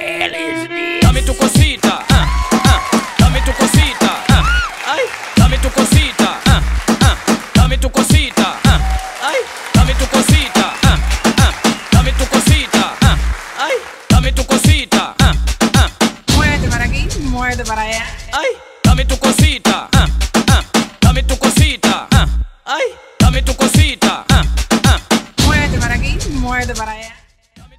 hell is this? Dame tu cosita, dame tu cosita, ay, dame tu cosita, dame tu cosita, ay, dame tu cosita, dame tu cosita, ay, dame tu cosita, Muévete para aquí, muévete para allá. ay.